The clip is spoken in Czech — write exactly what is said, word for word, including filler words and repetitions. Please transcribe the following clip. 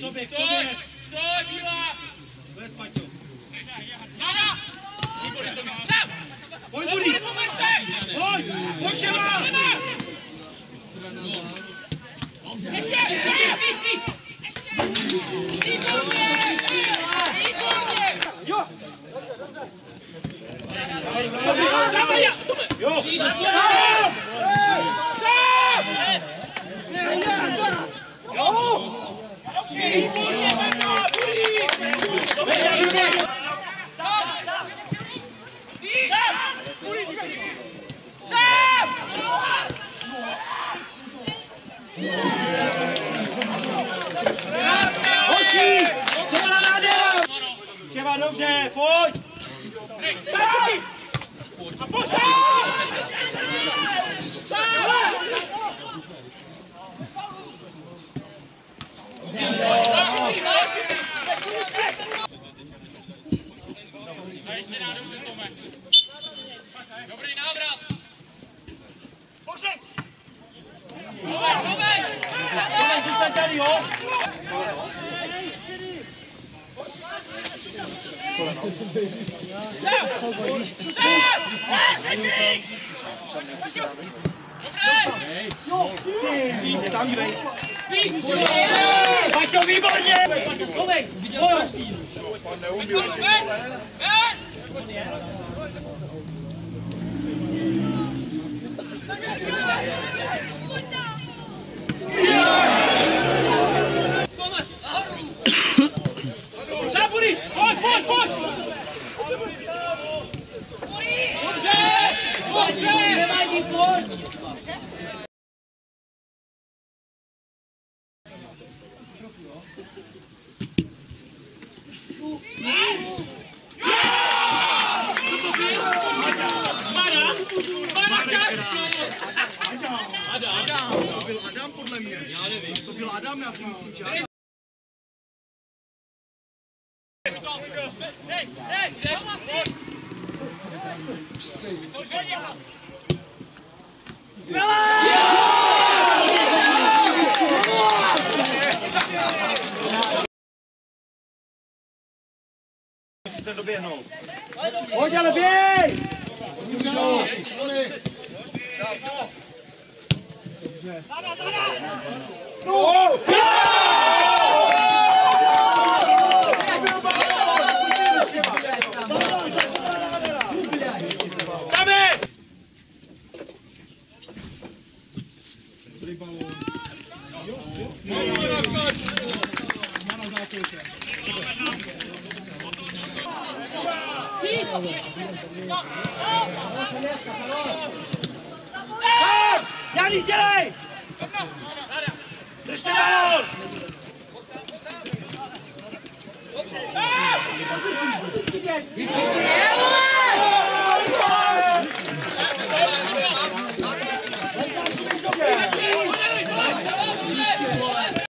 sobě, k sobě. Stoj, Bílá! Bez Paťo. Záda! Pojď, Budí! Pojď! Pojď, Šema! Jo! Jo! Šema, dobře, pojď! A pošel! A ještě nádobře, Tome. Dobrý návrat. Pošel! Tome, Tome! Tome, zůstaň tady, jo! Tam dívej. Paťo, výborně! Slovek, viděl každý. Zábudy! Pojď, pojď, pojď! Pojď, nevadí, pojď! To byl Adam podle mě. Já nevím. To byl Adam, já si myslím, že Adam. Hej, hej, hej! Musí se doběhnout. Pojď, ale běj! Zada, zada! No! Sami! Janis, dělej! Držte balón! Vyšší